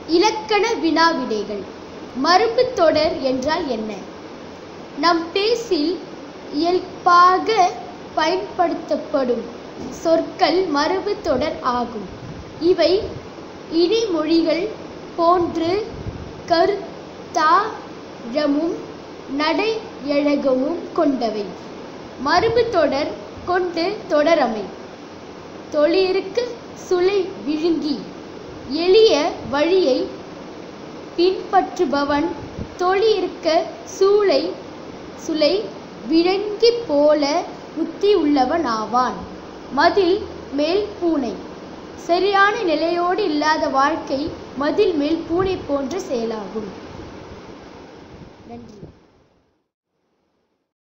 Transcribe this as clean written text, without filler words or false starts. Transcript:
இலக்கண வினாவிடைகள். மரபு தொடர் என்றால் என்ன? நம் பேச்சில் இயல்பாக பயன்படுத்தப்படும் சொற்கள் மரபு தொடர் ஆகும். இவை இடைமொழிகள் போன்று கருத்தாழமும் நடையழகும் கொண்டவை. மரபு தொடர் கொண்டு தொடரமை. தொழிற்கு சுளை விழுங்கி எளிய வழியை பின்பற்றுபவன் தொழிற்க சுளை விழுங்கி போல புத்தி உள்ளவன் ஆவான். மதில் மேல் பூனை. சரியான நிலையோடு இல்லாத வாழ்க்கை மதில் மேல் பூனை போன்ற செயலாகும். நன்றி.